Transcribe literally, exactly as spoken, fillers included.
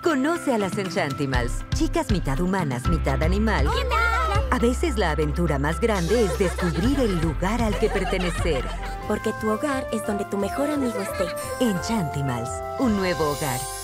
Conoce a las Enchantimals, chicas mitad humanas, mitad animal. A veces la aventura más grande es descubrir el lugar al que pertenecer. Porque tu hogar es donde tu mejor amigo esté. Enchantimals, un nuevo hogar.